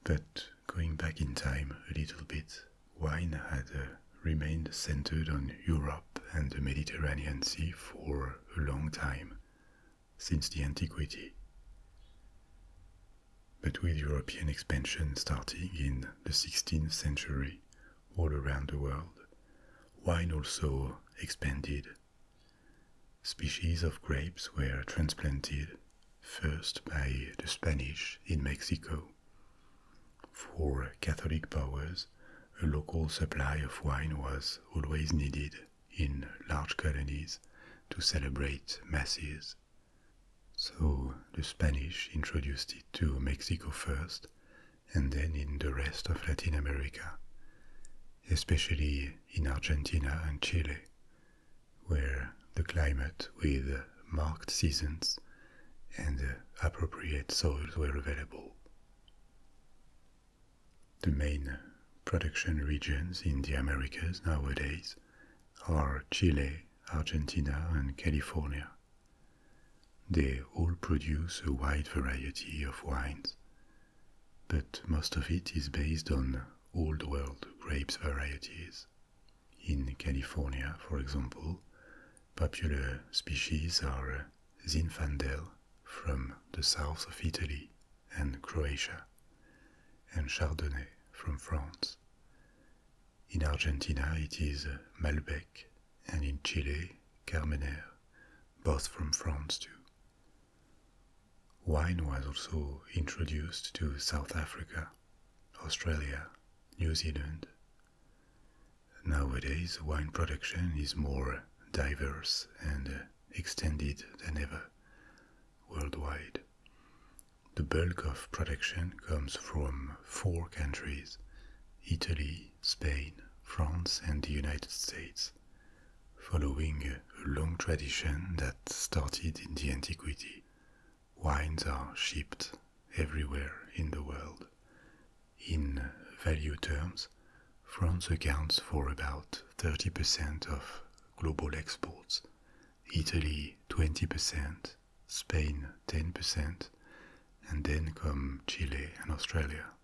But going back in time a little bit, wine had remained centered on Europe and the Mediterranean Sea for a long time, since the antiquity. But with European expansion starting in the 16th century all around the world, wine also expanded. Species of grapes were transplanted, first by the Spanish in Mexico. For Catholic powers, a local supply of wine was always needed in large colonies to celebrate masses. So the Spanish introduced it to Mexico first, and then in the rest of Latin America, especially in Argentina and Chile, where the climate with marked seasons and appropriate soils were available. The main production regions in the Americas nowadays are Chile, Argentina, and California. They all produce a wide variety of wines, but most of it is based on Old World grapes varieties. In California, for example, popular species are Zinfandel from the south of Italy and Croatia, and Chardonnay from France. In Argentina it is Malbec, and in Chile Carmener, both from France too. Wine was also introduced to South Africa, Australia, New Zealand. Nowadays wine production is more diverse and extended than ever worldwide. The bulk of production comes from four countries: Italy, Spain, France, and the United States, following a long tradition that started in the antiquity. Wines are shipped everywhere in the world. In value terms, France accounts for about 30% of global exports, Italy 20%, Spain 10%, and then come Chile and Australia.